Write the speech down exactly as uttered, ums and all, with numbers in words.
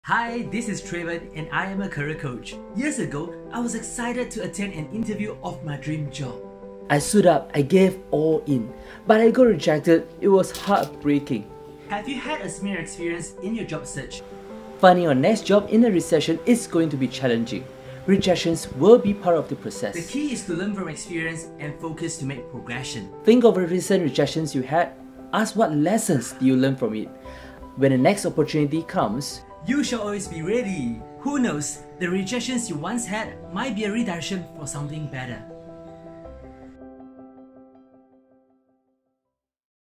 Hi, this is Trayvon and I am a career coach. Years ago, I was excited to attend an interview of my dream job. I stood up, I gave all in, but I got rejected. It was heartbreaking. Have you had a similar experience in your job search? Finding your next job in a recession is going to be challenging. Rejections will be part of the process. The key is to learn from experience and focus to make progression. Think of the recent rejections you had. Ask what lessons do you learn from it. When the next opportunity comes, you shall always be ready. Who knows, the rejections you once had might be a redirection for something better.